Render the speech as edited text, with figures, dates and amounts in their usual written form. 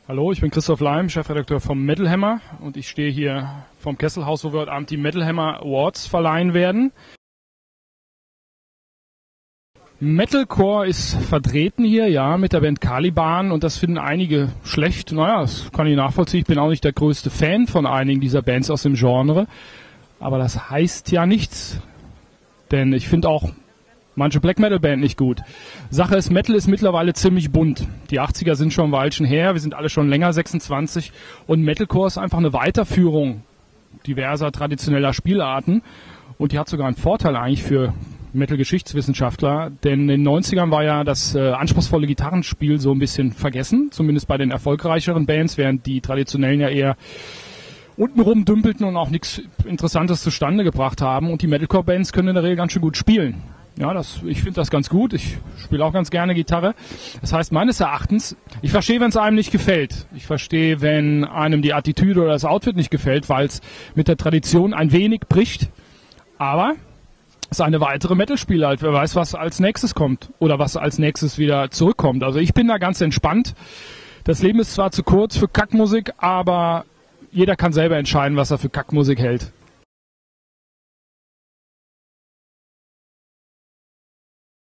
Hallo, ich bin Christoph Leim, Chefredakteur vom Metal Hammer und ich stehe hier vom Kesselhaus, wo wir heute Abend die Metal Hammer Awards verleihen werden. Metalcore ist vertreten hier, ja, mit der Band Caliban und das finden einige schlecht. Naja, das kann ich nachvollziehen. Ich bin auch nicht der größte Fan von einigen dieser Bands aus dem Genre, aber das heißt ja nichts, denn ich finde auch manche Black Metal Band nicht gut. Sache ist, Metal ist mittlerweile ziemlich bunt. Die 80er sind schon ein Weilchen her, wir sind alle schon länger 26 und Metalcore ist einfach eine Weiterführung diverser traditioneller Spielarten und die hat sogar einen Vorteil eigentlich für Metal-Geschichtswissenschaftler, denn in den 90ern war ja das anspruchsvolle Gitarrenspiel so ein bisschen vergessen, zumindest bei den erfolgreicheren Bands, während die traditionellen ja eher untenrum dümpelten und auch nichts Interessantes zustande gebracht haben und die Metalcore-Bands können in der Regel ganz schön gut spielen. Ja, ich finde das ganz gut. Ich spiele auch ganz gerne Gitarre. Das heißt, meines Erachtens, ich verstehe, wenn es einem nicht gefällt. Ich verstehe, wenn einem die Attitüde oder das Outfit nicht gefällt, weil es mit der Tradition ein wenig bricht. Aber es ist eine weitere Metal-Spielart. Wer weiß, was als nächstes kommt oder was als nächstes wieder zurückkommt. Also ich bin da ganz entspannt. Das Leben ist zwar zu kurz für Kackmusik, aber jeder kann selber entscheiden, was er für Kackmusik hält.